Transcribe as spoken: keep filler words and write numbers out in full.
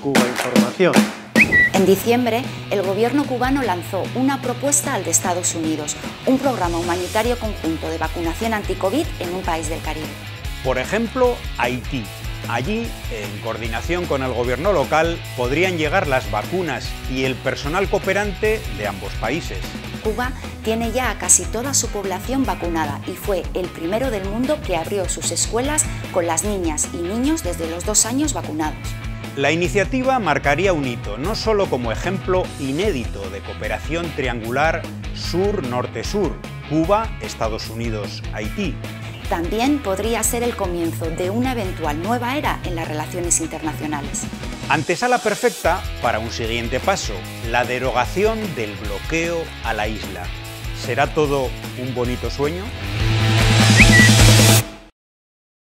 Cuba Información. En diciembre, el gobierno cubano lanzó una propuesta al de Estados Unidos, un programa humanitario conjunto de vacunación anti-COVID en un país del Caribe. Por ejemplo, Haití. Allí, en coordinación con el gobierno local, podrían llegar las vacunas y el personal cooperante de ambos países. Cuba tiene ya a casi toda su población vacunada y fue el primero del mundo que abrió sus escuelas con las niñas y niños desde los dos años vacunados. La iniciativa marcaría un hito, no solo como ejemplo inédito de cooperación triangular sur-norte-sur, Cuba, Estados Unidos, Haití. También podría ser el comienzo de una eventual nueva era en las relaciones internacionales. Antesala perfecta para un siguiente paso, la derogación del bloqueo a la isla. ¿Será todo un bonito sueño?